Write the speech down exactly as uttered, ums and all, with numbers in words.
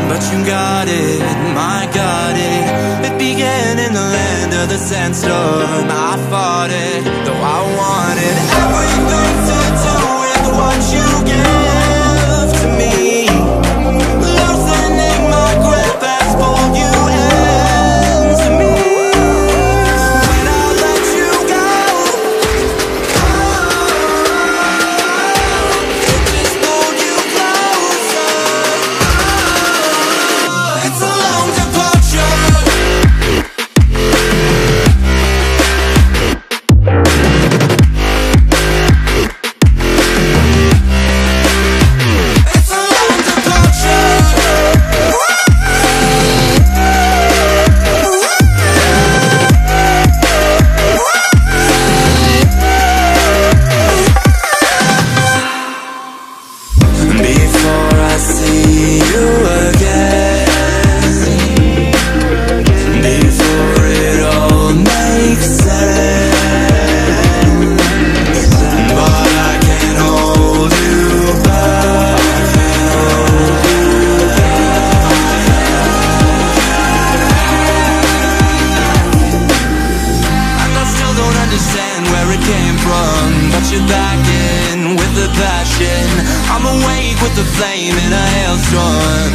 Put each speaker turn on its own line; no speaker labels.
but you got it, my got it. It began in the land of the sandstorm. I fought it, though I wanted everything to do with what you give to me. Loosening my grip as pulled you into me. When I let you go, oh, it just pulled you closer. Oh, it's a long departure. Before I see you again, before it all makes sense, but I can't hold you back. And I still don't understand where it came from, but you're back in with the passion. I'm awake with the flame in a hailstorm.